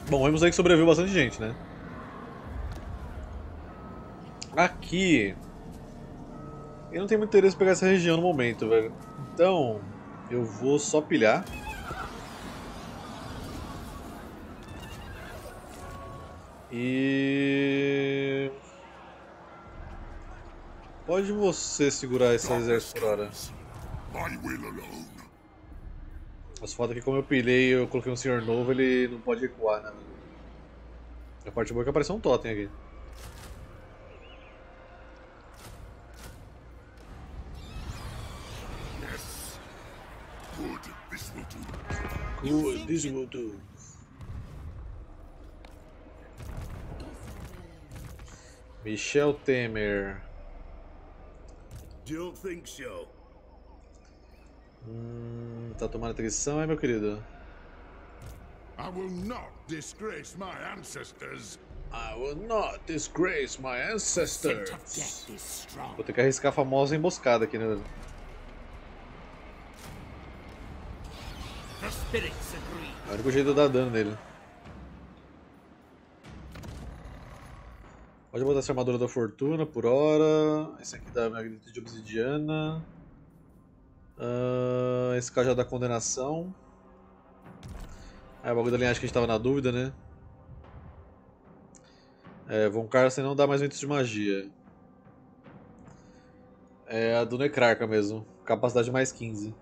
Bom, vemos aí que sobreviveu bastante gente, né? Aqui... Eu não tenho muito interesse em pegar essa região no momento, velho. Então, eu vou só pilhar. E... Pode você segurar esse exército por hora. My will alone. As fotos aqui, como eu pilhei eu coloquei um senhor novo, ele não pode recuar, né? A parte boa é que apareceu um totem aqui. Yes. Good. This will do. Good, this will do. Michel Temer. Don't think so. Tá tomando atenção, meu querido? I will not disgrace my ancestors. I will not disgrace my Scent of ancestors. death is strong. Vou ter que arriscar a famosa emboscada aqui, né? The spirits agree. É o único jeito de dar dano nele. Pode botar essa armadura da fortuna por hora. Esse aqui da magnitude de obsidiana. Esse cajado da condenação. O bagulho da linhagem que a gente tava na dúvida, né? Von Carsten não dá mais ventos de magia. É a do Necrarca mesmo. Capacidade mais 15.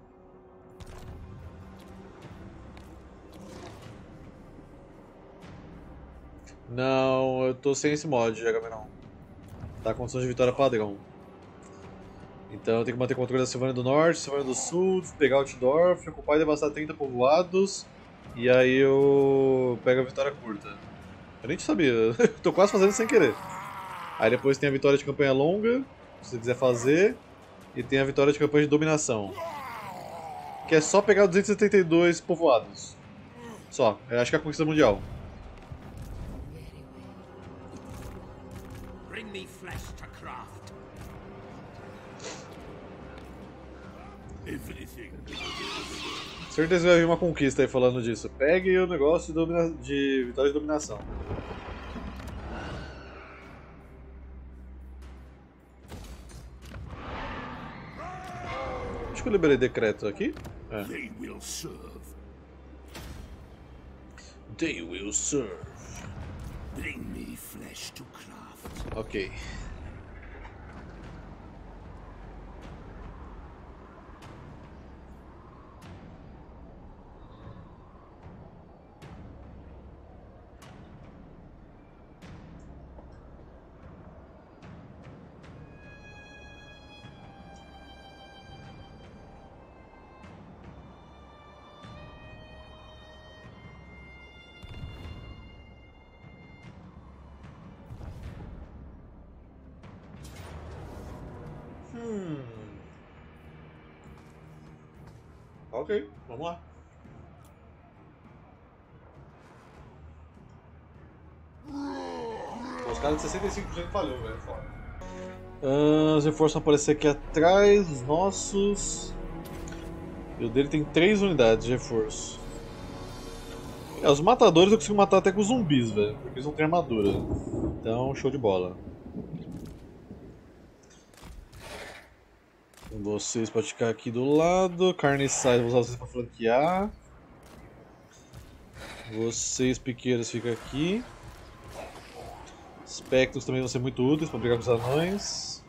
Não, eu tô sem esse mod, Agamenon. Tá com condições de vitória padrão. Então eu tenho que manter controle da Silvânia do Norte, Silvânia do Sul, pegar Altdorf, ocupar e devastar 30 povoados. E aí eu pego a vitória curta. Eu nem sabia, tô quase fazendo sem querer. Aí depois tem a vitória de campanha longa, se você quiser fazer. E tem a vitória de campanha de dominação. Que é só pegar 272 povoados. Só, eu acho que é a conquista mundial. Bring me flesh to craft. Everything. Certeza que vai vir uma conquista aí falando disso. Pegue o negócio de vitória de dominação. Acho que eu liberei decreto aqui. They will serve. They will serve. Bring me flesh to craft. Ok. Ok, vamos lá. Os caras de 65% falhou, velho. Foda. Os reforços vão aparecer aqui atrás, os nossos. E o dele tem 3 unidades de reforço. Os matadores eu consigo matar até com os zumbis, velho, porque eles não têm armadura. Então, show de bola. Vocês podem ficar aqui do lado. Carniçais, vou usar vocês pra flanquear. Vocês piqueiros ficam aqui. Espectros também vão ser muito úteis para brigar com os anões.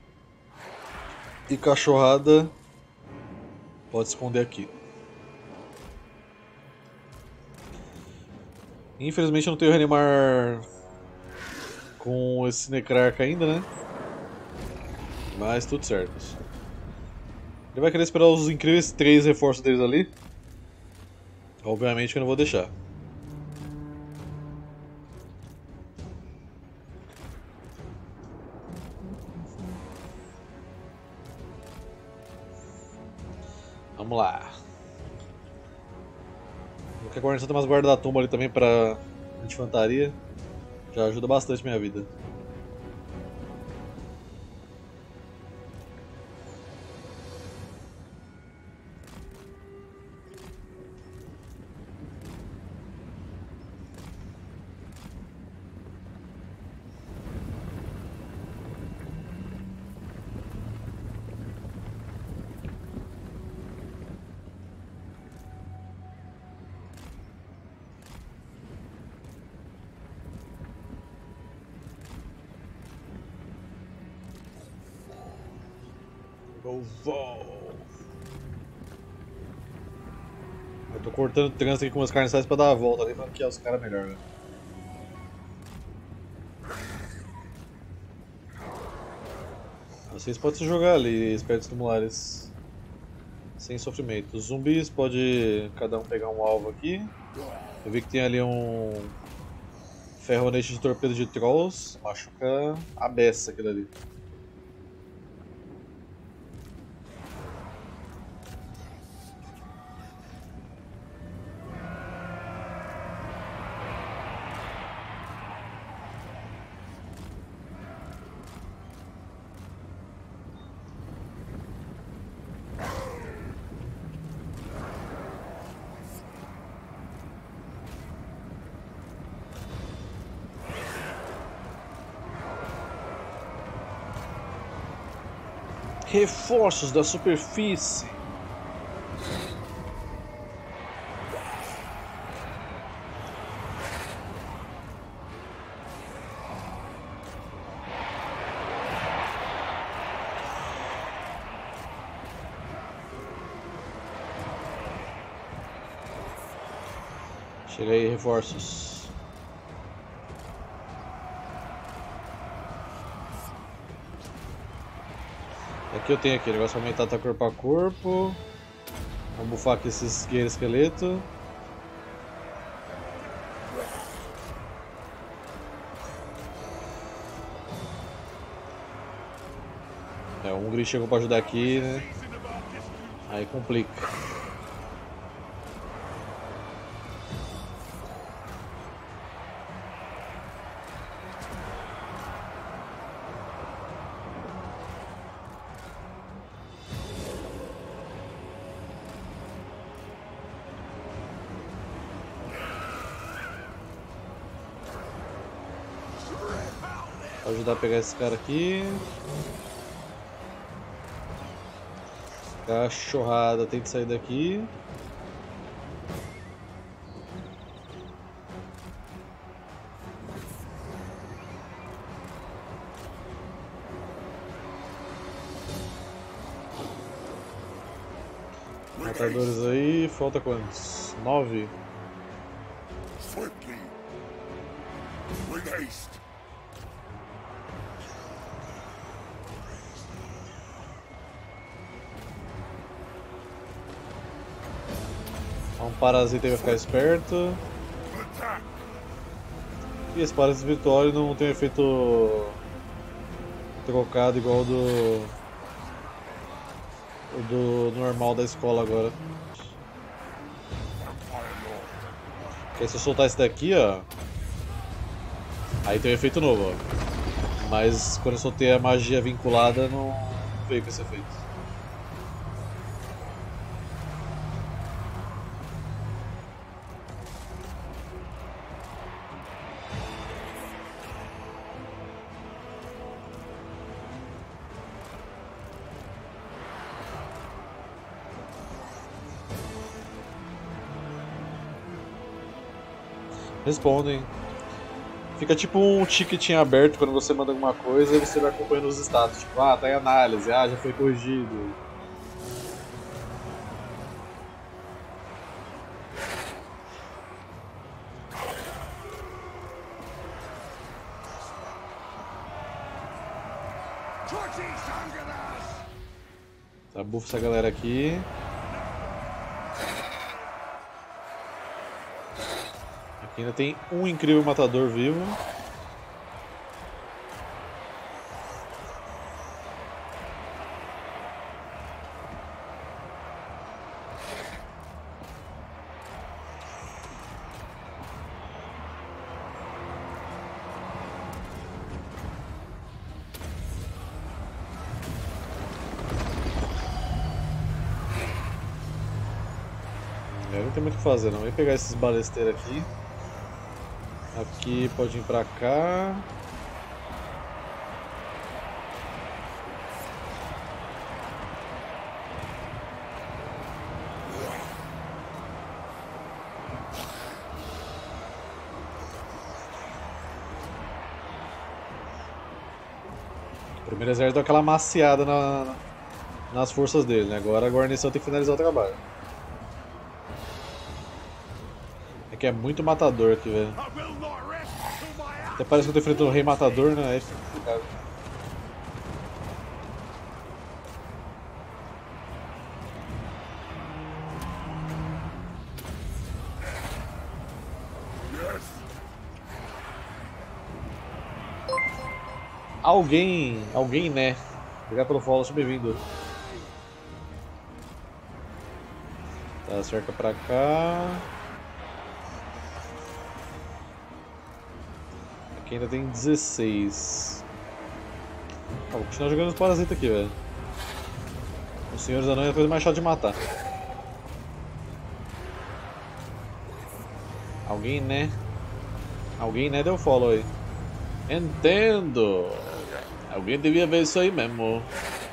E cachorrada pode se esconder aqui. Infelizmente eu não tenho reanimar com esse Necrarca ainda, né? Mas tudo certo. Ele vai querer esperar os incríveis 3 reforços deles ali. Obviamente que eu não vou deixar. Vamos lá. Qualquer guarnição tem umas guardas da tumba ali também pra infantaria. Já ajuda bastante minha vida. Eu vou. Eu tô cortando o trânsito aqui com meus carniçais pra dar a volta ali pra noquear os caras melhor, velho. Vocês podem se jogar ali, espertos tumulares. Sem sofrimento. Os zumbis pode cada um pegar um alvo aqui. Eu vi que tem ali um ferronete de torpedo de trolls. Machuca a beça aquilo ali. Reforços da superfície. Chega aí, reforços. Aqui eu tenho aqui, negócio de aumentar tá corpo a corpo. Vamos bufar aqui esses guerreiros esqueleto. É, o Hungry chegou pra ajudar aqui, né? Aí complica. Vou ajudar a pegar esse cara aqui. Cachorrada, tem que sair daqui. Matadores aí, falta quantos? 9? Swiftly. With haste. Um parasita aí vai ficar esperto. Attack. E esse parasita virtual não tem efeito trocado igual o do normal da escola agora. Porque se eu soltar esse daqui, ó, aí tem um efeito novo, ó. Mas quando eu soltei a magia vinculada, não veio com esse efeito. Respondem. Fica tipo um ticket em aberto quando você manda alguma coisa e você vai acompanhando os status. Tipo, ah, tá em análise, ah, já foi corrigido. Tá, bufa essa galera aqui. Aqui ainda tem um incrível matador vivo. Não tem muito o que fazer não. Vem pegar esses balesteiros aqui. Aqui pode vir pra cá. O primeiro exército deu aquela maciada nas forças dele, né? Agora a guarnição tem que finalizar o trabalho. É que é muito matador aqui, velho. I will not rest till my Até parece que eu tô enfrentando o rei matador, né? Aí fica complicado. Alguém, né? Obrigado pelo follow, seja bem-vindo. Tá, cerca pra cá. Aqui ainda tem 16. Ah, vou continuar jogando os parasitas aqui, velho. Os senhores anões é a coisa mais chata de matar. Alguém, né? Alguém, né? Deu follow aí. Entendo! Alguém devia ver isso aí mesmo.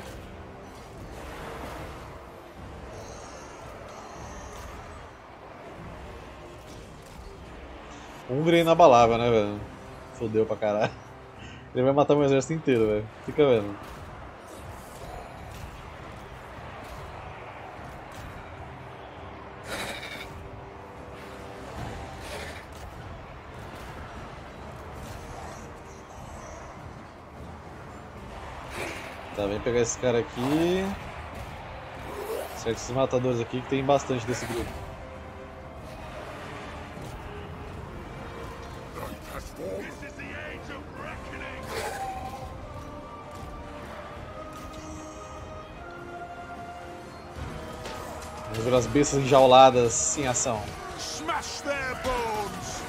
Hungria inabalável, né, velho? Fodeu pra caralho. Ele vai matar meu exército inteiro, velho. Fica vendo. Tá, vem pegar esse cara aqui. Certo, esses matadores aqui que tem bastante desse grupo. This is the age of reckoning. Vamos ver as bestas enjauladas em ação. Smash their bones.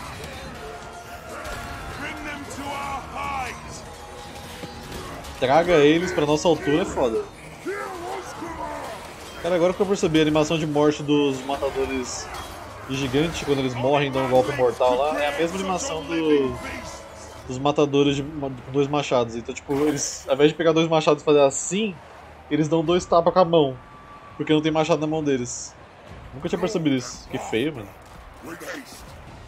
Bring them to our height. Traga eles pra nossa altura é foda. Cara, agora que eu percebi, a animação de morte dos matadores de gigante, quando eles morrem e dão um golpe mortal lá, é a mesma animação dos matadores com dois machados. Então, tipo, eles, ao invés de pegar dois machados e fazer assim, eles dão dois tapas com a mão, porque não tem machado na mão deles. Nunca tinha percebido isso. Que feio, mano. With haste.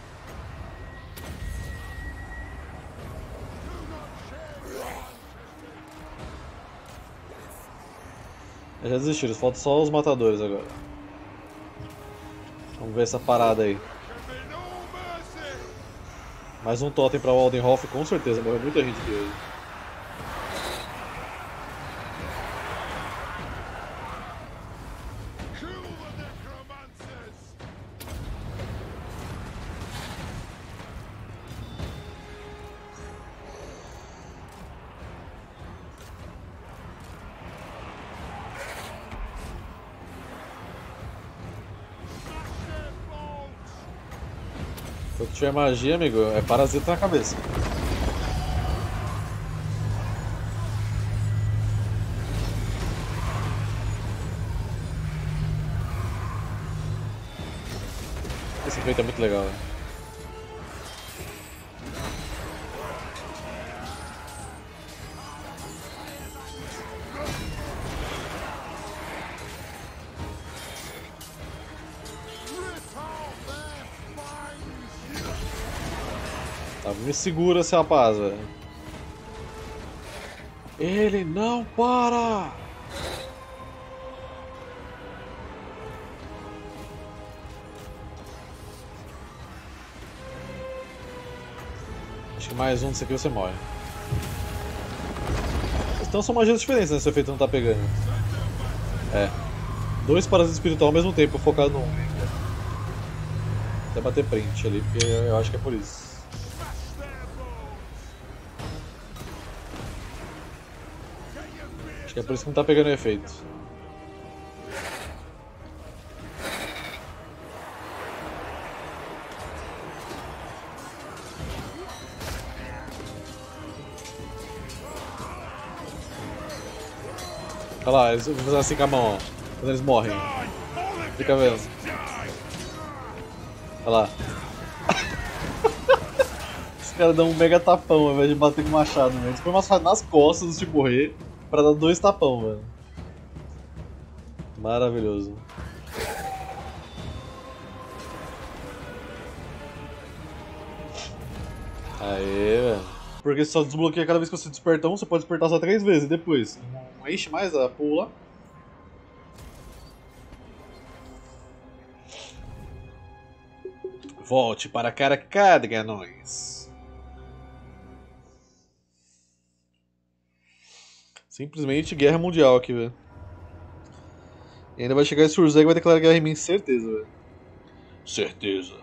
Já desistiram, falta só os matadores agora. Vamos ver essa parada aí. Be no mercy. Mais um totem pra Waldenhof, com certeza, morreu muita gente aqui hoje. Kill the necromancers. Smash their bones. Quando tiver magia, amigo, é parasita na cabeça. Esse efeito é muito legal, velho. Rip out their spines. Tá, me segura esse rapaz, velho. Ele não para! Acho que mais um desse aqui você morre. Então são magias diferentes, né? Se o efeito não tá pegando. É. Dois parasitas espiritual ao mesmo tempo, focado no um. Até bater print ali, porque eu acho que é por isso. Smash their bones. Get your beard. Acho que é por isso que não tá pegando o efeito. Olha lá, eles vão fazer assim com a mão, ó. Quando eles morrem. Die. All of Fica you vendo. must die. Olha lá. Os caras dão um mega tapão ao invés de bater com o machado, velho. Eles põem umas facadas nas costas antes de morrer pra dar dois tapão, velho. Maravilhoso. Aê, velho. Porque só desbloqueia cada vez que você desperta um, você pode despertar só 3 vezes. E depois, não enche mais a pool lá. Volte para Caracadrianões. Simplesmente guerra mundial aqui, velho. E ainda vai chegar esse Urzeg e vai declarar guerra em mim, certeza, velho. Certeza.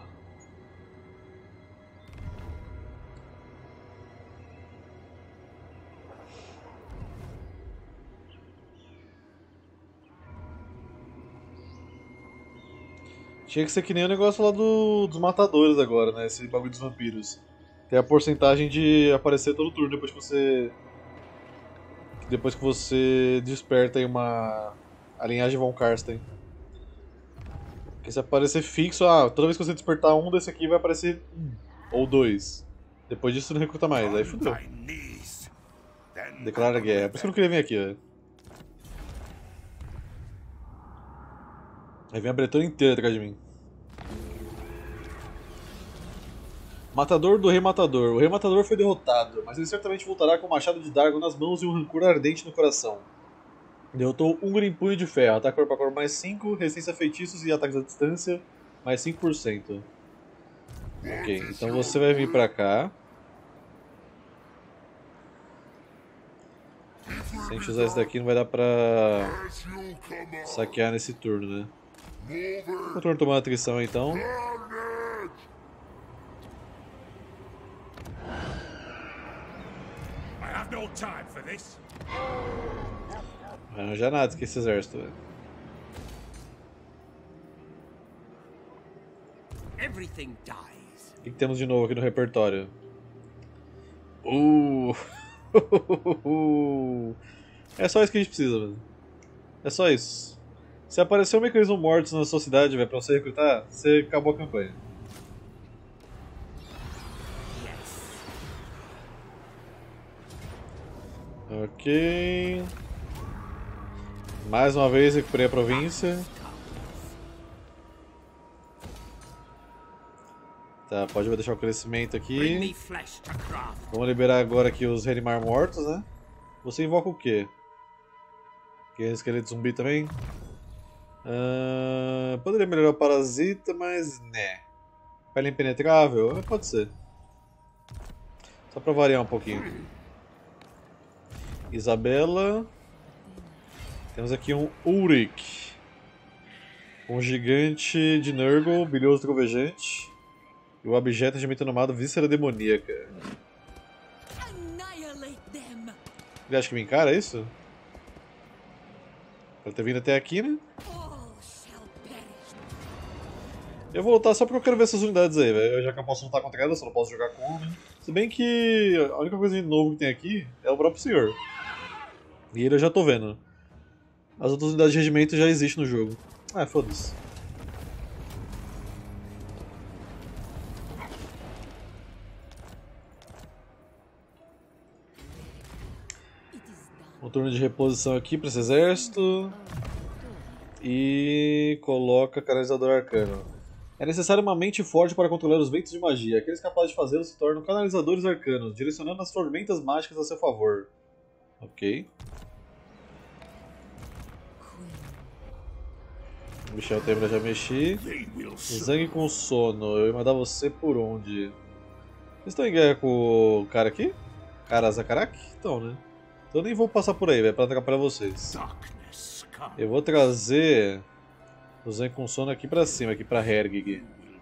Tinha que ser que nem o negócio lá dos matadores agora, né? Esse bagulho dos vampiros. Tem a porcentagem de aparecer todo turno depois que você desperta aí a linhagem Von Karsten. Porque se aparecer fixo, toda vez que você despertar um desse aqui vai aparecer um ou dois. Depois disso não recruta mais, aí fudeu. Declara guerra. É por isso que eu não queria vir aqui, velho. Aí vem a Bretônia inteira atrás de mim. Matador do Rei Matador. O Rei Matador foi derrotado, mas ele certamente voltará com o machado de Dargon nas mãos e um rancor ardente no coração. Derrotou um em punho de ferro. Ataque corpo a corpo mais 5, resistência a feitiços e ataques à distância mais 5%. Ok, então você vai vir pra cá. Se a gente usar esse daqui não vai dar pra saquear nesse turno, né? Vou turno tomar atrição então. Não arranjar nada com esse exército, velho. O que temos de novo aqui no repertório? É só isso que a gente precisa, velho. É só isso. Se aparecer um mecanismo mortos na sua cidade, velho, pra você recrutar, você acabou a campanha. Ok. Mais uma vez recuperei a província. Tá, pode deixar o crescimento aqui. Vamos liberar agora aqui os Renimar mortos, né? Você invoca o quê? Quer esqueleto zumbi também? Poderia melhorar o parasita, mas né. Pele impenetrável? Pode ser. Só pra variar um pouquinho. Isabela. Temos aqui um Ulrich. Um gigante de Nurgle, bilhoso trovejante. E o objeto de metanomado víscera demoníaca. Ele acha que me encara, é isso? Pra ter vindo até aqui, né? Eu vou lutar só porque eu quero ver essas unidades aí, velho. Já que eu posso lutar contra elas, só não posso jogar com, né? Se bem que a única coisa de novo que tem aqui é o próprio senhor. E ele eu já tô vendo. As outras unidades de regimento já existem no jogo. Foda-se. Um turno de reposição aqui para esse exército. E coloca canalizador arcano. É necessário uma mente forte para controlar os ventos de magia. Aqueles capazes de fazê-lo se tornam canalizadores arcanos, direcionando as tormentas mágicas a seu favor. Ok. Michel Tembra já mexi. Zangue com sono. Eu ia mandar você por onde? Vocês estão em guerra com o cara aqui? Cara Zakarak? Então, né? Então eu nem vou passar por aí, velho, pra atrapalhar vocês. Eu vou trazer o Zangue com sono aqui pra cima, aqui pra Hergig.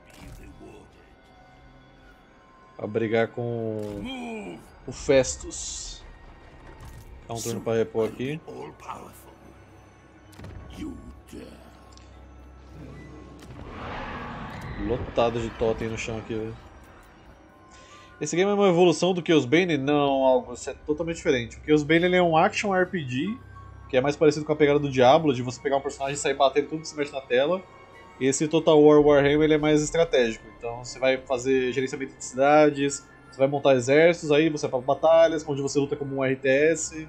Pra brigar com o Festus. Dá um turno pra repor aqui. Lotado de totem no chão aqui, velho. Esse game é uma evolução do Chaos Bane? Não, algo isso é totalmente diferente. O Chaos Bane ele é um action RPG, que é mais parecido com a pegada do Diablo, de você pegar um personagem e sair batendo tudo que se mexe na tela. E esse Total War Warhammer ele é mais estratégico, então você vai fazer gerenciamento de cidades, você vai montar exércitos, aí você vai para batalhas, onde você luta como um RTS.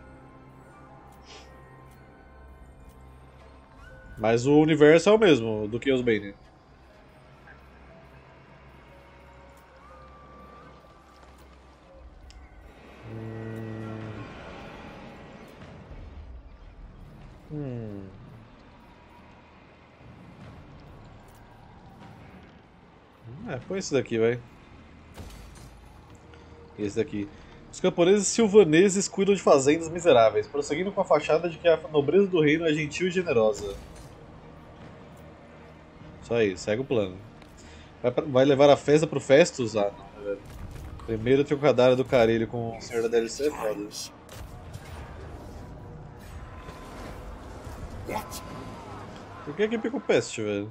Mas o universo é o mesmo do Chaos Bane. Põe esse daqui, vai. E esse daqui. Os camponeses silvaneses cuidam de fazendas miseráveis, prosseguindo com a fachada de que a nobreza do reino é gentil e generosa. Isso aí, segue o plano. Vai levar a festa pro Festus? Ah, não, velho. Primeiro tem o cadáver do Carilho com o senhor da DLC, é foda. Por que pica o Pest, velho?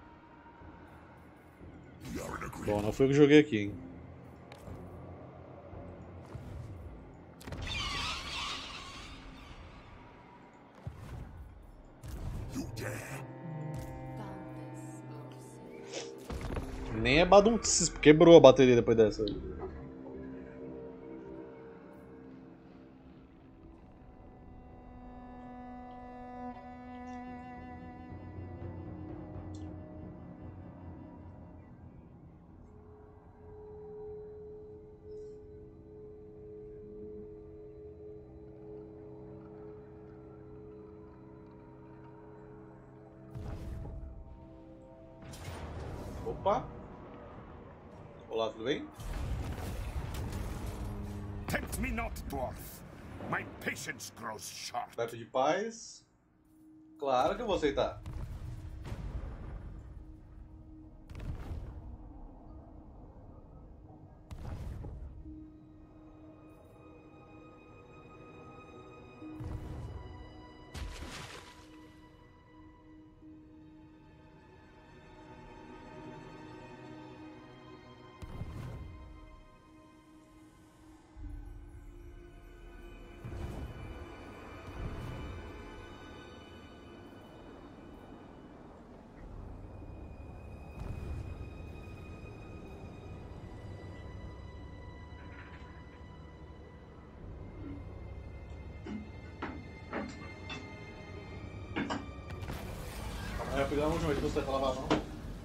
Bom, não foi eu que joguei aqui, hein. Nem é baduncis, quebrou a bateria depois dessa. Opa! Olá, tudo bem? Tempt me not, dwarf. My patience grows short. Vai pedir paz? Claro que eu vou aceitar. Aí eu pegar a última vez que você vai lavar a mão.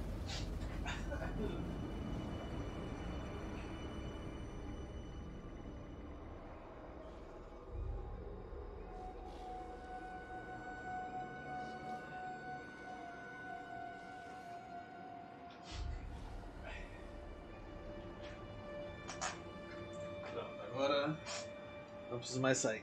Pronto, agora não preciso mais sair.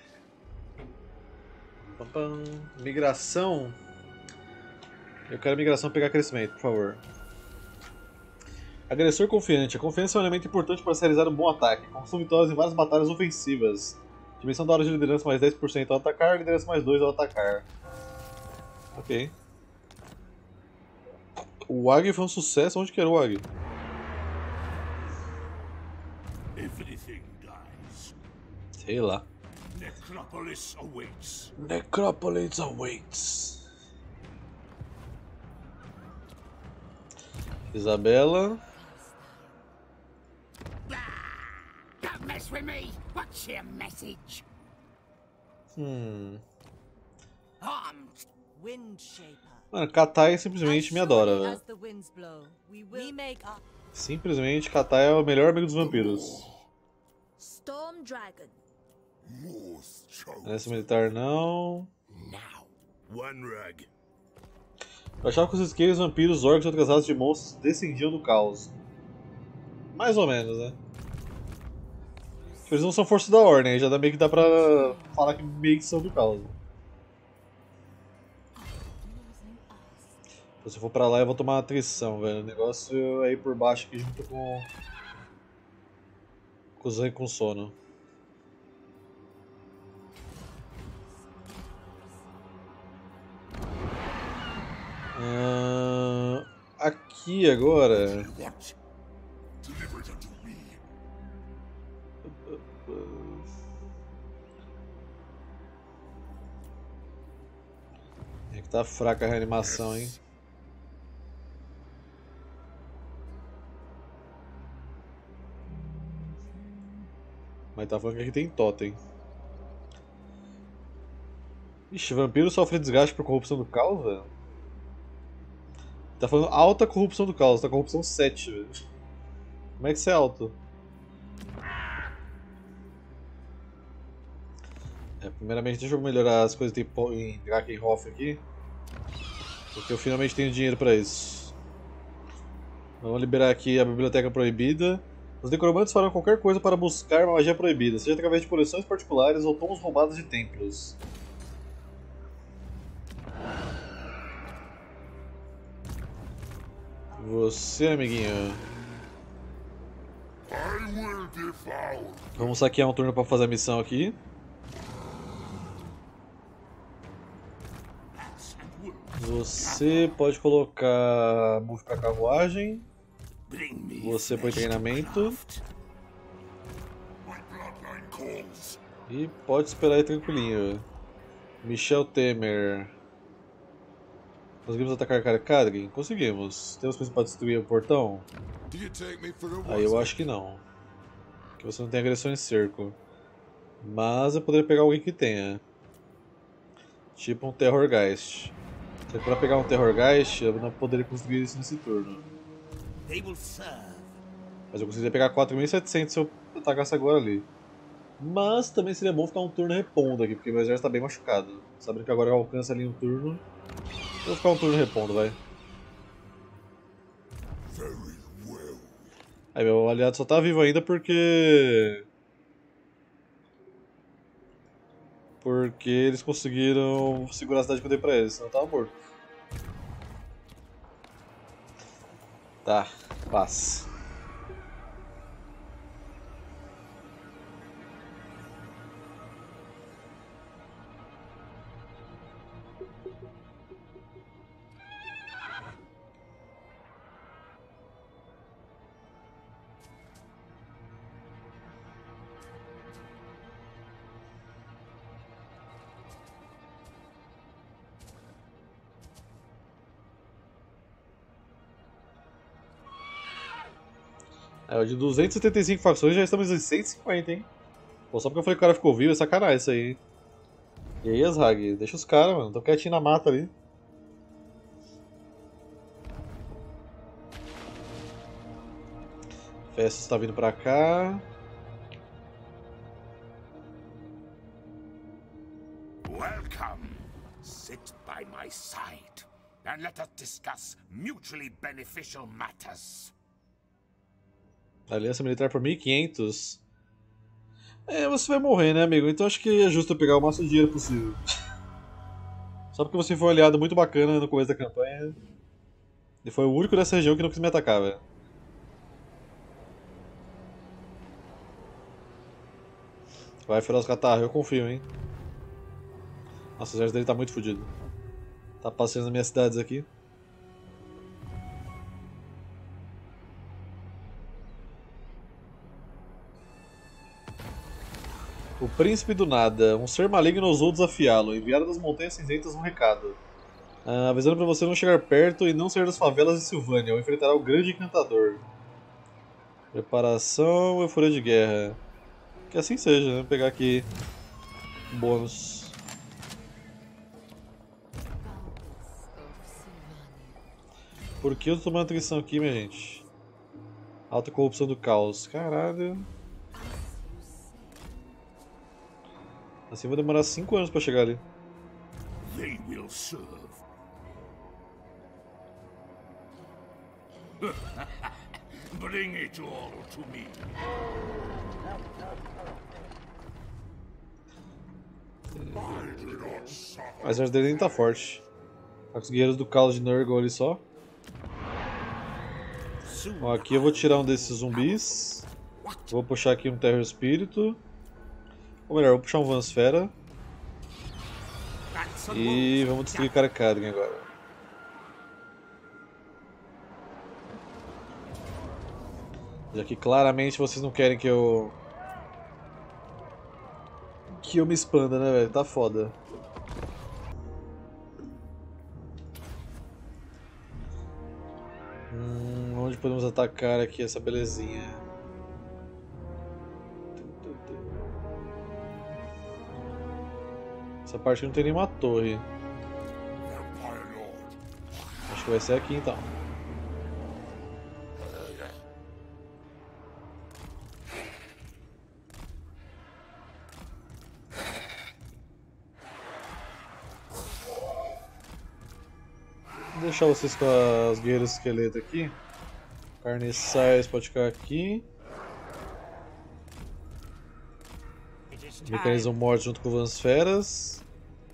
Pam, pam. Migração. Eu quero migração pegar crescimento, por favor. Agressor confiante. A confiança é um elemento importante para se realizar um bom ataque. Consome vitórias em várias batalhas ofensivas. Dimensão da hora de liderança mais 10% ao atacar, liderança mais 2 ao atacar. Ok. O AG foi um sucesso. Onde que era o AG? Everything dies. Sei lá. Necropolis awaits. Necropolis awaits. Isabela. Don't mess with me. What's your message? Armed. Mano, Katai simplesmente me adora, velho. As the winds blow, we make up. Simplesmente Katai é o melhor amigo dos vampiros. Storm Dragon. Morse chose. Nessa militar não. Now. One rug. Eu achava que os esqueiros, vampiros, orcs e outras raças de monstros descendiam do caos. Mais ou menos, né? Eles não são força da ordem, já meio que dá pra falar que meio que são do caos. Se eu for pra lá eu vou tomar uma atrição, velho. O negócio é ir por baixo aqui junto com o Zan com sono. Aqui agora. What? Deliver it unto me. É que tá fraca a reanimação, hein? Mas tá falando que aqui tem totem. Ixi, vampiro sofre desgaste por corrupção do caos, velho? Tá falando alta corrupção do caos, tá corrupção 7, velho. Como é que isso é alto? Primeiramente deixa eu melhorar as coisas em Drakenhof aqui. Porque eu finalmente tenho dinheiro pra isso. Vamos liberar aqui a Biblioteca Proibida. Os necromantes farão qualquer coisa para buscar uma magia proibida, seja através de coleções particulares ou tomos roubados de templos. Você, amiguinho. Vamos saquear um turno para fazer a missão aqui. Você pode colocar move para carruagem. Você põe treinamento. E pode esperar aí tranquilinho. Michel Temer. Conseguimos atacar Karkadrin? Conseguimos. Temos coisa para destruir o portão? Aí eu acho que não. Que você não tem agressão em cerco. Mas eu poderia pegar alguém que tenha. Tipo um Terrorgeist. Só que para pegar um Terrorgeist eu não poderia conseguir isso nesse turno. Mas eu conseguiria pegar 4.700 se eu atacasse agora ali. Mas também seria bom ficar um turno repondo aqui, porque meu exército está bem machucado. Sabendo que agora eu alcanço ali um turno. Vou ficar um turno repondo, vai. Aí meu aliado só tá vivo ainda porque eles conseguiram segurar a cidade que eu dei pra eles, senão eu tava morto. Tá, paz. De 275 facções já estamos em 150, hein? Pô, só porque eu falei que o cara ficou vivo, é sacanagem isso aí, hein? E aí, Azhag? Deixa os caras, mano. Tão quietinho na mata ali. Festus tá vindo pra cá. Welcome. Sit by my side and let us discuss mutually beneficial matters. Aliança militar por 1.500. Você vai morrer, né, amigo? Então acho que é justo eu pegar o máximo de dinheiro possível. Só porque você foi um aliado muito bacana no começo da campanha. E foi o único dessa região que não quis me atacar, velho. Vai, Feroz Catarro, eu confio, hein. Nossa, o exército dele tá muito fodido. Tá passeando nas minhas cidades aqui. O Príncipe do Nada. Um ser maligno ousou desafiá-lo. Enviaram das Montanhas Cinzentas um recado. Avisando pra você não chegar perto e não sair das favelas de Silvânia, ou enfrentará o Grande Encantador. Preparação, euforia de guerra. Que assim seja, né? Vou pegar aqui um bônus. Por que eu tô tomando atenção aqui, minha gente? Alta corrupção do caos. Caralho. Assim vai demorar 5 anos pra chegar ali. They will serve. Bring it all to me. O exército dele nem tá forte. Tá com os guerreiros do caos de Nurgle ali só. Bom, aqui eu vou tirar um desses zumbis. Vou puxar aqui um Terror Espírito. Ou melhor, vou puxar um Vansfera. E vamos destruir Karkadrin agora. Já que claramente vocês não querem que eu me expanda, né, velho? Tá foda. Onde podemos atacar aqui essa belezinha? Essa parte não tem nenhuma torre. Acho que vai ser aqui então. Vou deixar vocês com as guerreiras esqueleto aqui. Carniçais pode ficar aqui. Mecanismo morte junto com Vansferas.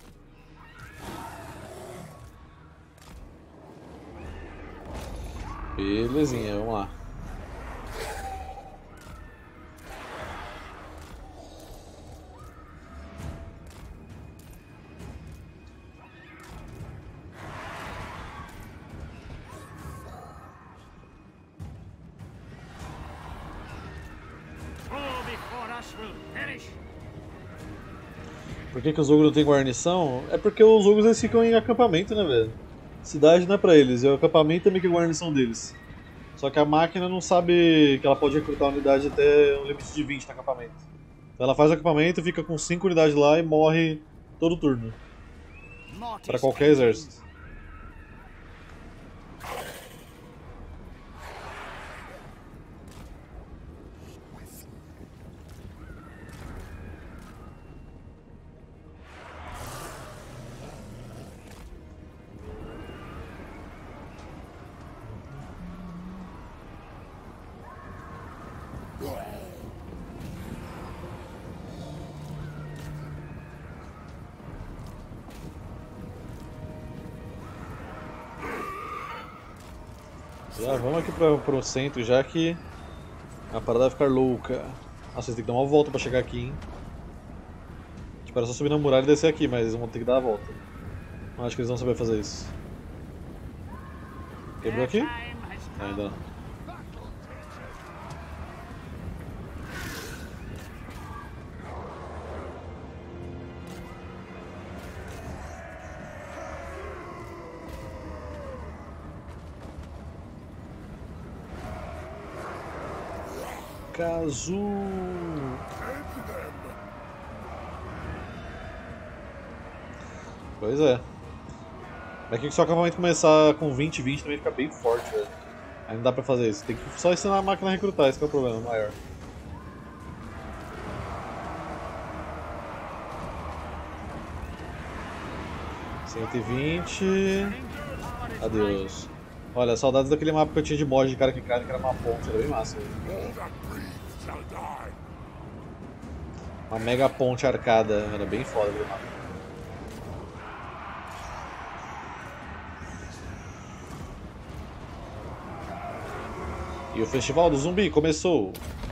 Belezinha, vamos lá. Por que os ogros não têm guarnição? É porque os ogros eles ficam em acampamento, né, velho? Cidade não é pra eles, e o acampamento é meio que a guarnição deles. Só que a máquina não sabe que ela pode recrutar unidade até um limite de 20 no acampamento. Então ela faz o acampamento, fica com 5 unidades lá e morre todo turno. Pra qualquer exército. Já vamos aqui pro centro, já que a parada vai ficar louca. Nossa, vocês têm que dar uma volta pra chegar aqui, hein? Espera só subir na muralha e descer aqui, mas eles vão ter que dar a volta. Não acho que eles vão saber fazer isso. Quebrou aqui? Ainda não. Kazu. Pois é. Mas que se o acampamento começar com 20 também fica bem forte, velho. Aí não dá pra fazer isso. Tem que só ensinar a máquina a recrutar, esse que é o problema maior. $120. Adeus. Olha, saudades daquele mapa que eu tinha de mod de cara que cai, que era uma ponte, era bem massa. Uma mega ponte arcada, era bem foda aquele mapa. E o Festival do Zumbi começou!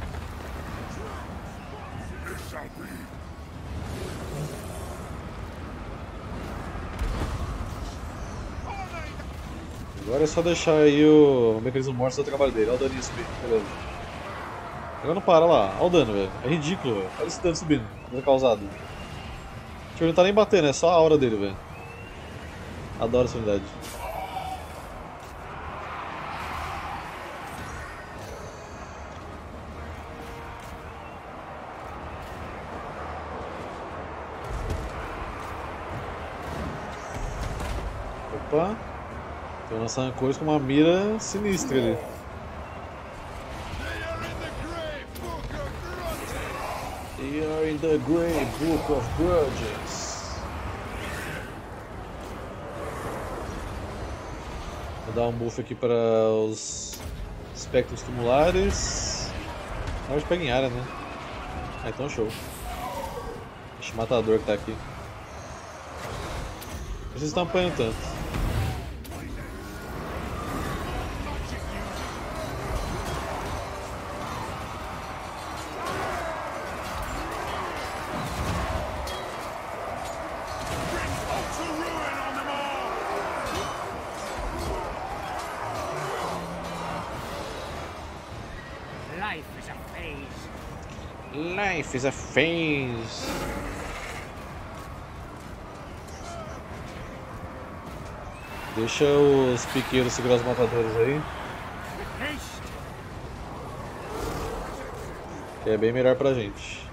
Agora é só deixar aí o mecanismo morto fazer o trabalho dele. Olha o daninho subindo, beleza. Agora não para lá, olha o dano, velho. É ridículo, velho. Olha esse dano subindo, dano causado. Tipo, ele não tá nem batendo, é só a aura dele, velho. Adoro essa unidade. Opa! Tô lançando coisa com uma mira sinistra ali. They are in the Grey Book of Grudges. Vou dar um buff aqui para os espectros tumulares. Na hora de pegar em área, né? Ah, então show. Esse matador que tá aqui. Vocês estão apanhando tanto. Life is a phase. Deixa os piqueiros segurar os matadores aí. Que é bem melhor pra gente.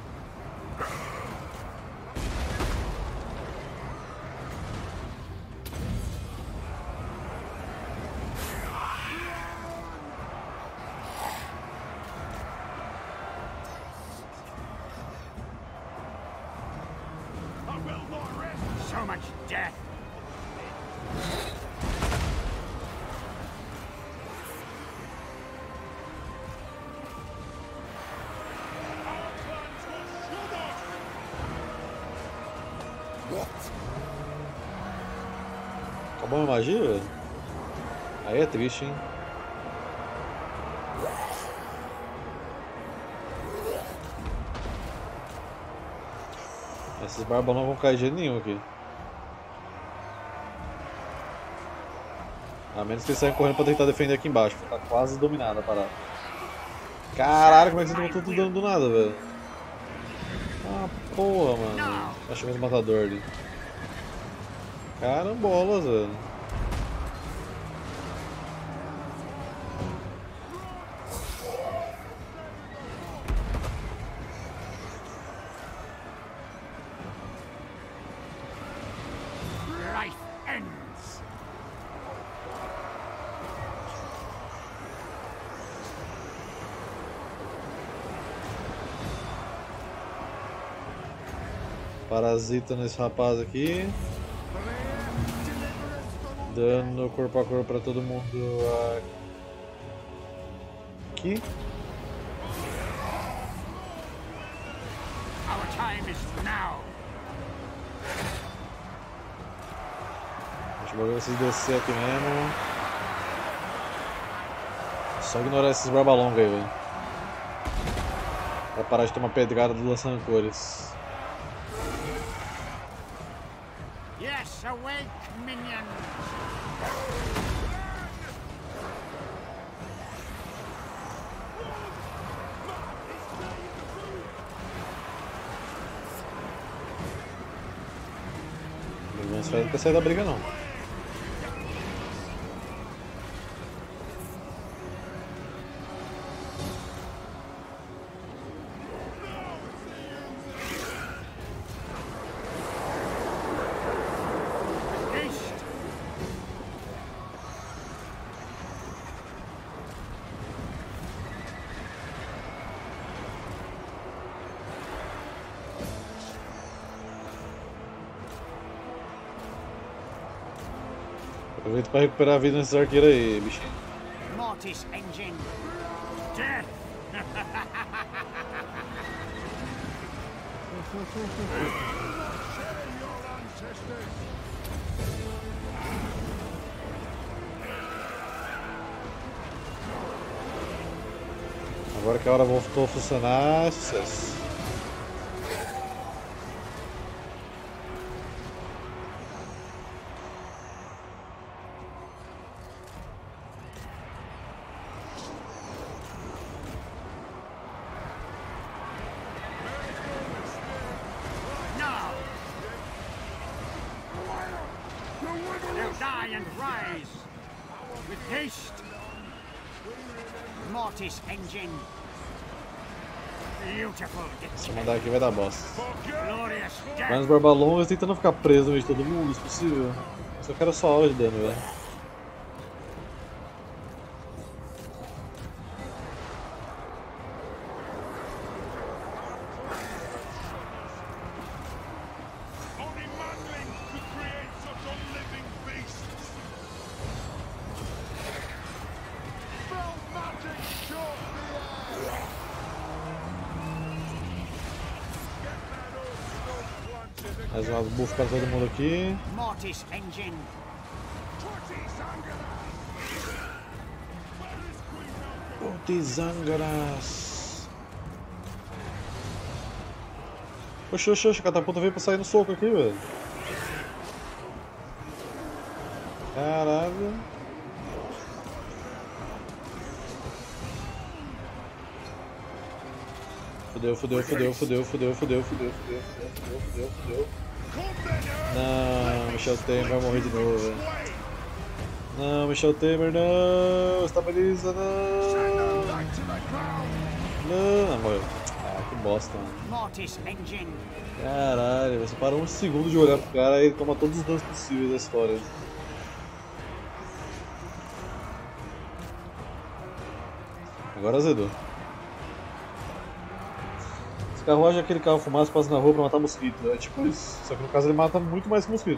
So much death. Acabou a magia, velho? Aí é triste, hein? Esses barbas não vão cair de jeito nenhum aqui. A menos que eles saiam correndo pra tentar defender aqui embaixo. Tá quase dominada a parada. Caralho, como é que você tomou tudo dano do nada, velho? Ah, porra, mano. Achei mais matador ali. Carambolas, velho. Life ends. Parasita nesse rapaz aqui. Dano corpo a corpo pra todo mundo aqui. Our time is now. Deixa eu ver vocês descer aqui mesmo. Só ignorar esses barba longa aí, velho. Pra parar de tomar pedrada do lança-rancores. Yes, awake, minions. Não vamos esperar pra sair da briga, não. Haste. Aproveita pra recuperar a vida nesses arqueiros aí, bichinho. Mortis engine. Death. Agora que a hora voltou a funcionar, é sucesso. Now. They'll die and rise. With haste. Mortis engine. Beautiful Se eu mandar aqui vai dar bosta. glorious death. Mas barba longas tentando ficar preso no meio de todo mundo, se possível. Eu só quero só aula de dano, velho. Only manlings could create such unliving beasts. Spell magic short the air. Get that old stone planted Mais um buff pra todo mundo aqui. Mortis engine. Tizangaras. Oxe, oxe, oxe, a catapulta veio pra sair no soco aqui, velho. Caralho. Fudeu, fudeu, fudeu, fudeu, fudeu, fudeu, fudeu, fudeu, fudeu, fudeu, fudeu. Não, Michel Temer vai morrer de novo, velho. Não, Michel Temer, não! Estabiliza, não! Não, morreu. Ah, que bosta, mano. Mortis engine. Caralho, você para um segundo de olhar pro cara e ele toma todos os danos possíveis da história. Agora azedou. Esse carruagem é aquele carro fumaça que passa na rua pra matar mosquito. É tipo isso, só que no caso ele mata muito mais que mosquito.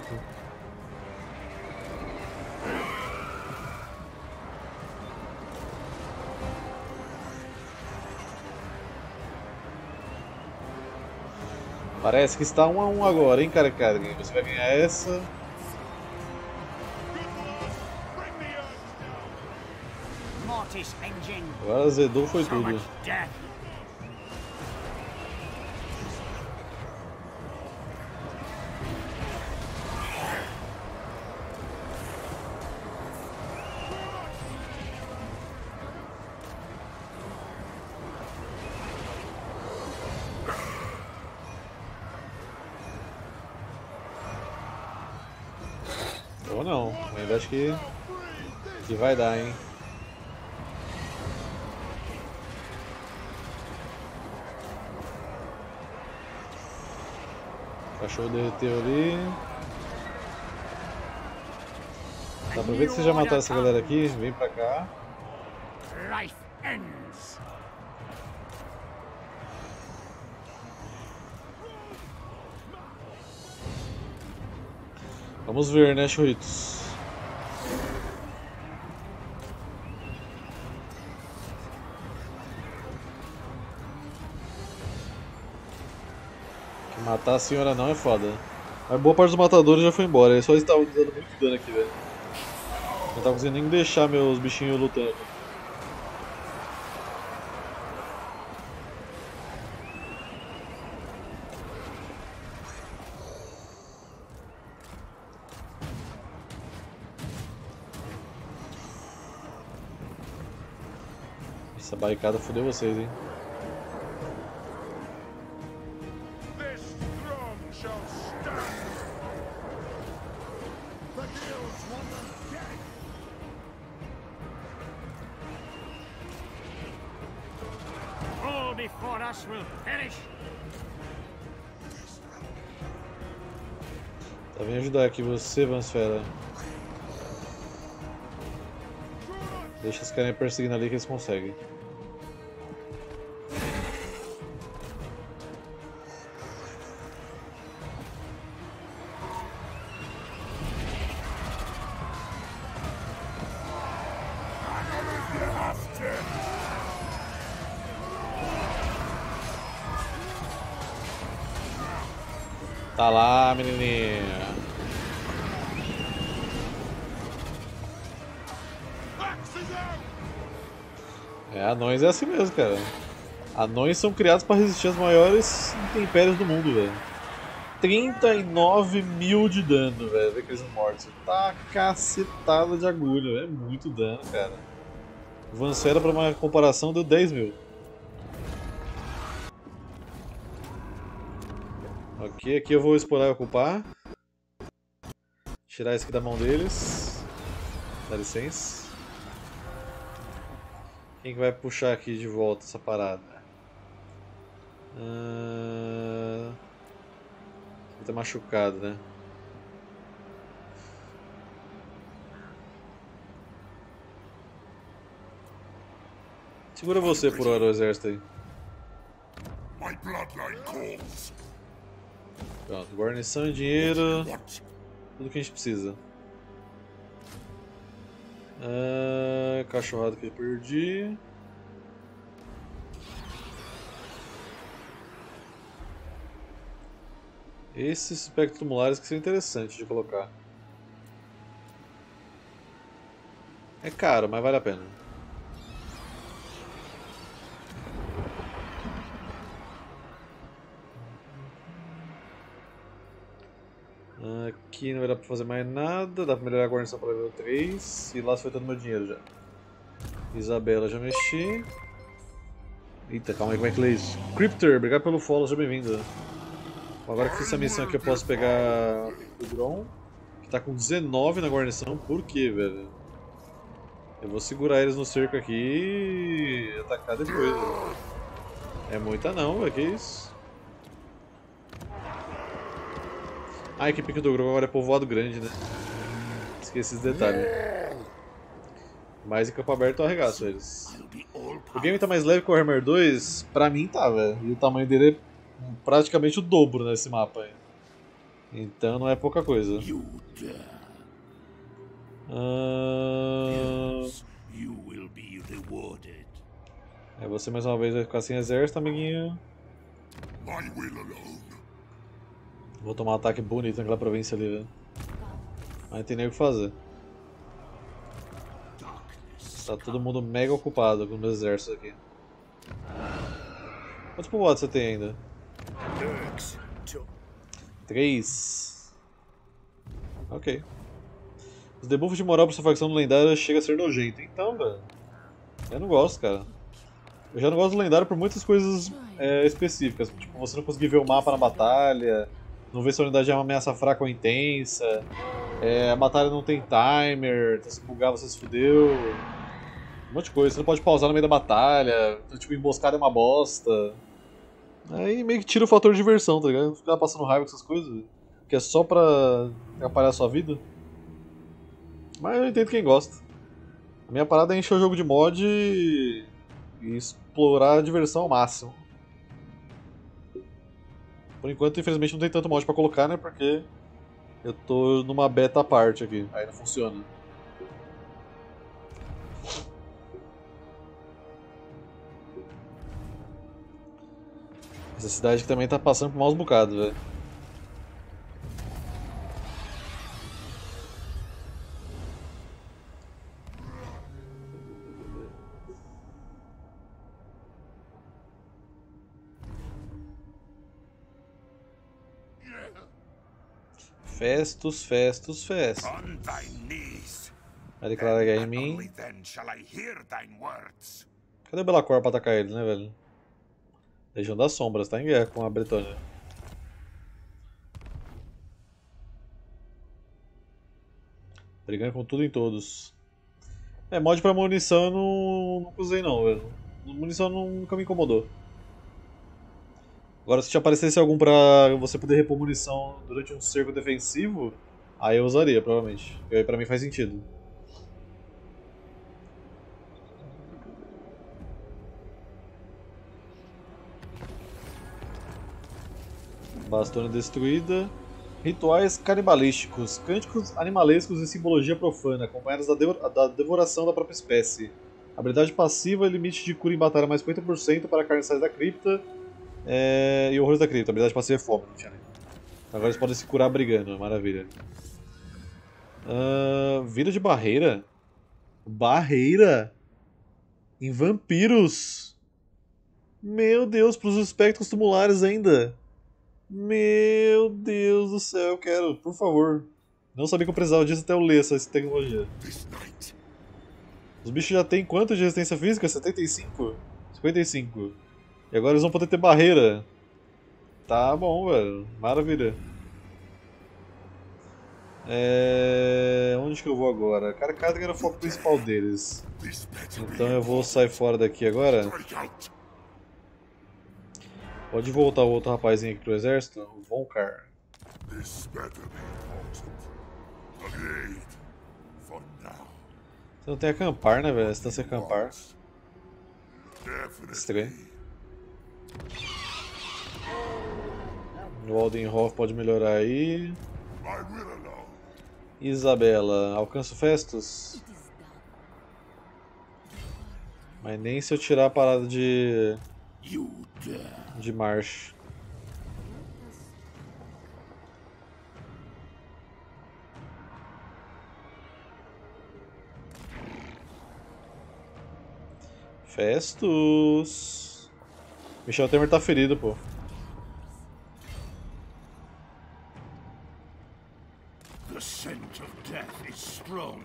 Parece que está 1 a 1 agora, hein, cara? Você vai ganhar essa. Mortis engine. Agora azedou, foi So tudo. much death. Ou não, ainda acho que vai dar, hein. O cachorro derreteu ali. Tá, aproveita que você já matou essa galera aqui, vem pra cá. Life ends. Vamos ver, né, churritos? Que matar a senhora não é foda. Mas boa parte dos matadores já foi embora, eles só estavam dando muito dano aqui, velho. Não tava conseguindo nem deixar meus bichinhos lutando. Essa barricada fodeu vocês, hein? This throne shall stand. The guilds want them dead. All before us will perish. Tá, vem ajudar aqui você, Vansfera. Deixa os caras perseguindo ali que eles conseguem. Tá lá, menininha. Anões é assim mesmo, cara. Anões são criados para resistir às maiores intempéries do mundo, velho. 39 mil de dano, velho, daqueles mortos. Tá cacetada de agulha, é muito dano, cara. O Vansfera, para uma comparação, deu 10 mil. Ok, aqui eu vou explorar e ocupar. Tirar isso aqui da mão deles. Dá licença. Quem que vai puxar aqui de volta essa parada? Ele tá machucado, né? Segura você por hora, o exército aí. My bloodline calls. Pronto, guarnição e dinheiro. Tudo que a gente precisa. Cachorrado que eu perdi. Esses espectromulares que são interessantes de colocar. É caro, mas vale a pena. Aqui não vai dar pra fazer mais nada, dá pra melhorar a guarnição para level 3 e lá se foi todo meu dinheiro já. Isabela já mexi. Eita, calma aí, como é que lê isso? Cryptor, obrigado pelo follow, seja bem-vindo. Agora que fiz essa missão aqui eu posso pegar o Grom, que tá com 19 na guarnição, por quê, velho? Eu vou segurar eles no cerco aqui e atacar depois, velho. É muita não, velho, que isso? Ah, a equipe do Grom agora é povoado grande, né? Esqueci esse detalhe. Mas em campo aberto eu arregaço eles. O game tá mais leve que o Warhammer 2? Pra mim tá, velho. E o tamanho dele é praticamente o dobro nesse mapa aí. Então não é pouca coisa. É, você mais uma vez vai ficar sem exército, amiguinho. Vou tomar um ataque bonito naquela província ali, velho. Mas não tem nem o que fazer. Tá todo mundo mega ocupado com o meu exército aqui. Quantos povoados você tem ainda? 3. Ok. Os debuffos de moral pra sua facção do lendário chega a ser nojento. Então, velho. Eu não gosto, cara. Eu já não gosto do lendário por muitas coisas específicas. Tipo, você não conseguir ver o mapa na batalha, não ver se a unidade é uma ameaça fraca ou intensa, a batalha não tem timer, então se bugar você se fudeu. Um monte de coisa. Você não pode pausar no meio da batalha, então, tipo, emboscada é uma bosta. Aí meio que tira o fator de diversão, tá ligado? Ficar passando raiva com essas coisas, que é só pra atrapalhar a sua vida. Mas eu entendo quem gosta. A minha parada é encher o jogo de mod e explorar a diversão ao máximo. Por enquanto, infelizmente, não tem tanto mod pra colocar, né? Porque eu tô numa beta à parte aqui. Aí não funciona. Essa cidade aqui também tá passando por maus bocados, velho. Festus, Festus, Festus. On thy knees. Vai declarar guerra em And mim. only then shall I hear thine words. Cadê o Belacor pra atacar eles, né, velho? Legião das Sombras, tá em guerra com a Bretônia. Brigando com tudo e todos. Mod pra munição eu nunca usei não, velho. Munição nunca me incomodou. Agora se te aparecesse algum pra você poder repor munição durante um cerco defensivo, aí eu usaria, provavelmente. E aí pra mim faz sentido. Bastona destruída. Rituais canibalísticos, cânticos animalescos e simbologia profana, acompanhados da devoração da própria espécie. Habilidade passiva, limite de cura em batalha mais 50% para carniçais da cripta e horrores da cripta. Habilidade passiva é fome, não tinha nem. Agora eles podem se curar brigando, maravilha. Vida de barreira? Barreira? Em vampiros? Meu Deus, para os espectros tumulares ainda. Meu Deus do céu, eu quero, por favor. Não sabia que eu precisava disso até eu ler essa tecnologia. Os bichos já tem quanto de resistência física? 75? 55. E agora eles vão poder ter barreira. Tá bom, velho. Maravilha. Onde que eu vou agora? Carcada era o foco principal deles. Então eu vou sair fora daqui agora. Pode voltar o outro rapazinho aqui pro exército, o Vonkar. Você não tem acampar, né, velho? Você tá sem acampar. Estranho. O Waldenhof pode melhorar aí. Isabela, alcança o Festus? Mas nem se eu tirar a parada de marcha. Festus. Michel Temer tá ferido, pô. The scent of death is strong.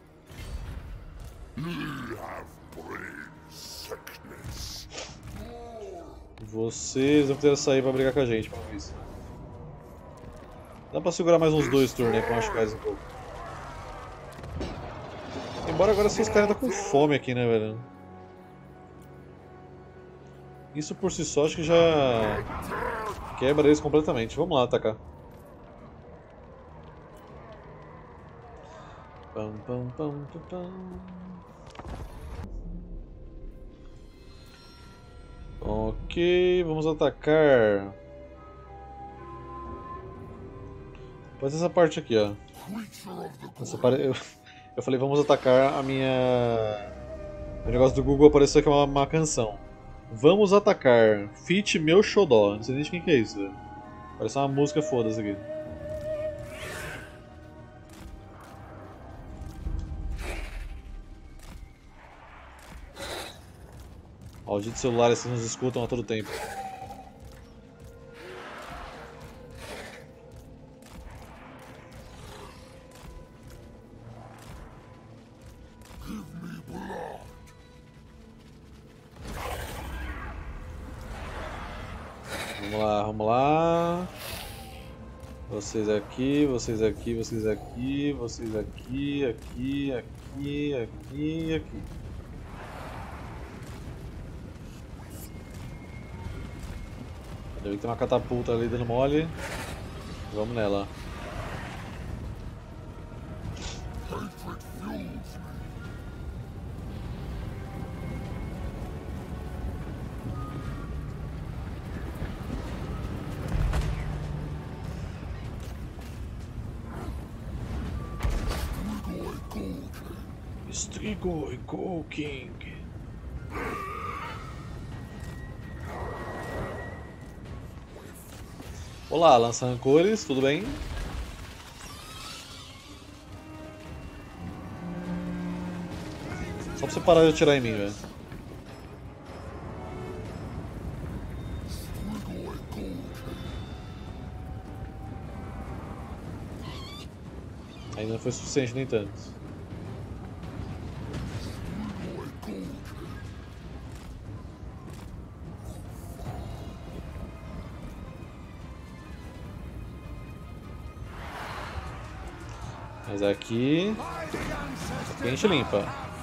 You have brain sickness. Vocês vão ter que sair pra brigar com a gente, pelo visto. Dá pra segurar mais uns 2 turnos aí pra machucar eles um pouco. Embora agora esses caras estão com fome aqui, né, velho? Isso por si só acho que já quebra eles completamente. Vamos lá atacar. Pam, pam, pam, pam, pam. Ok, vamos atacar. Pode ser essa parte aqui, ó. Eu falei, vamos atacar a minha... O negócio do Google apareceu aqui uma canção. Vamos atacar. Fit meu xodó. Não sei nem de quem que é isso, velho. Parece uma música foda-se aqui. Malditos celulares que nos escutam a todo tempo. Vamos lá, vamos lá. Vocês aqui, vocês aqui, vocês aqui, vocês aqui, aqui, aqui, aqui, aqui. Deve ter uma catapulta ali dando mole. Vamos nela. Strigoi Go King. Olá, lança-rancores, tudo bem? Só pra você parar de atirar em mim, velho. Ainda não foi suficiente, nem tanto. Mas aqui a gente limpa.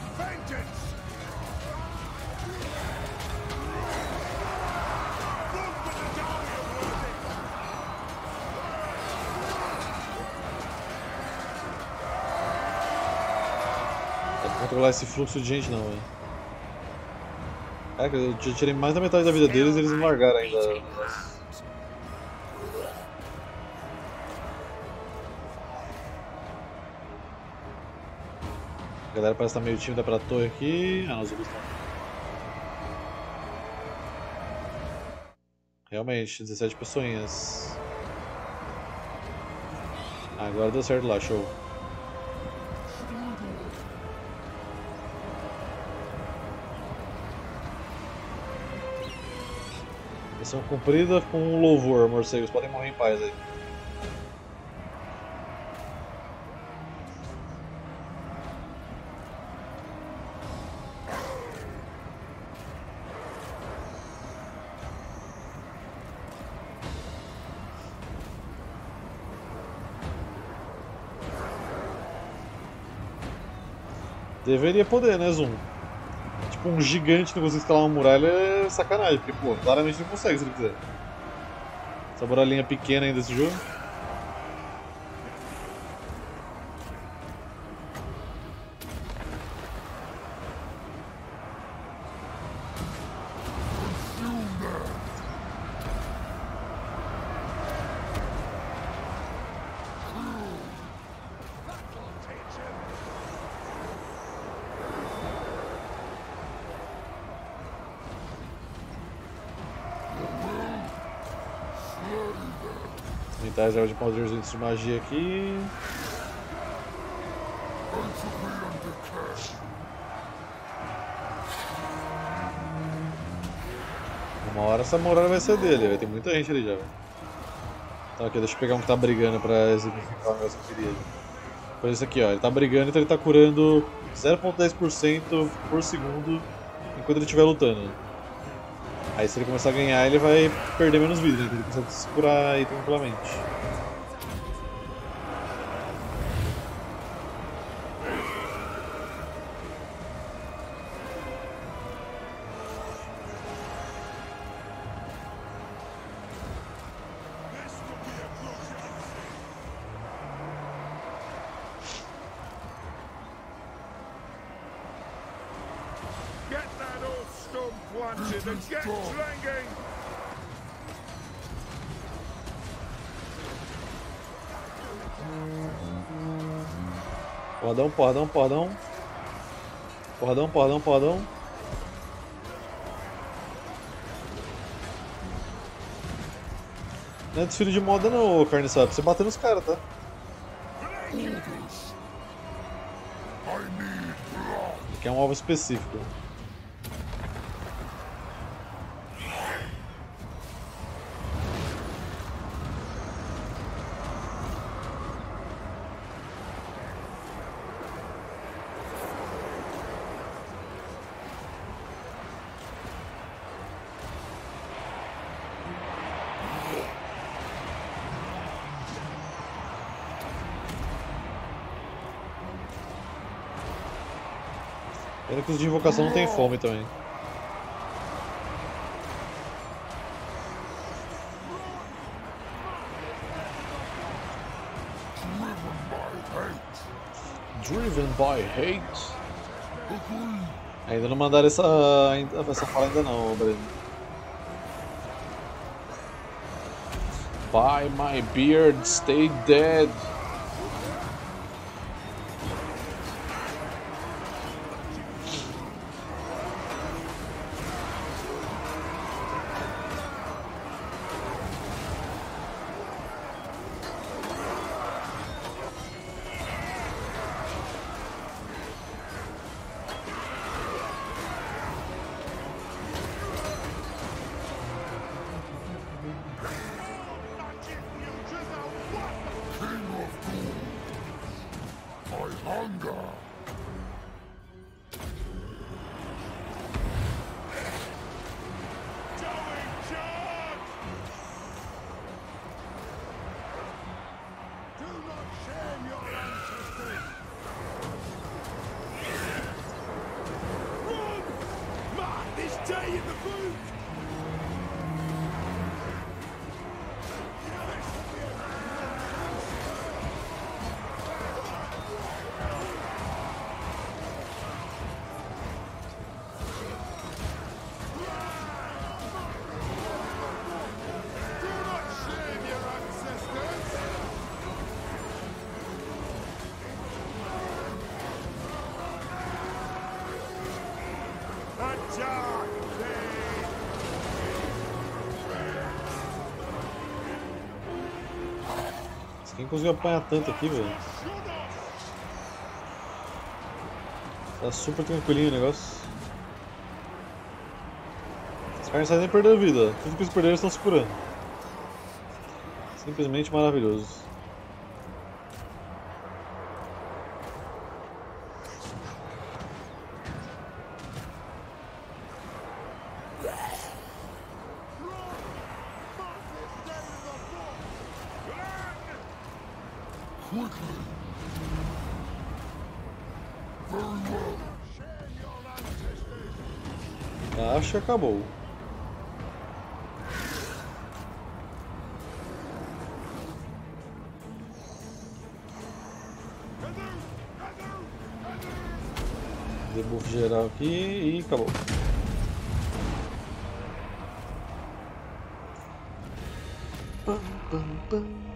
Dá pra controlar esse fluxo de gente não, velho. Caraca, eu já tirei mais da metade da vida deles e eles não largaram ainda. A galera parece estar meio tímida pra torre aqui. Ah, os outros estão. Realmente, 17 pessoinhas. Agora deu certo lá, show. Missão cumprida com louvor, morcegos. Podem morrer em paz aí. Deveria poder, né, Zoom? Tipo, um gigante não conseguir escalar uma muralha é sacanagem, porque, pô, claramente não consegue se ele quiser. Essa muralhinha pequena ainda desse jogo. Aumentar a reserva de poderzinhos de magia aqui. Uma hora essa muralha vai ser dele, vai ter muita gente ali já. Véio. Então aqui, deixa eu pegar um que tá brigando pra exemplificar o negócio que eu queria. Por isso aqui, ó, ele tá brigando, então ele tá curando 0,10% por segundo enquanto ele estiver lutando. Aí se ele começar a ganhar, ele vai perder menos vida, né? Ele consegue se curar aí tranquilamente. Porradão, porradão, porradão. Porradão, porradão, porradão. Não é desfile de moda não, ô Carniçal, é pra você bater nos caras, tá? Aqui é um alvo específico. Pena que os de invocação não tem fome também. Driven by hate. Ainda não mandaram essa fala ainda não, Breno. By my beard, stay dead. Quem conseguiu apanhar tanto aqui, velho? Tá super tranquilinho o negócio. Os caras não nem perderam vida. Tudo que eles perderam estão se curando. Simplesmente maravilhoso. Acho que acabou. Debuff geral aqui e acabou. Pam, pam, pam.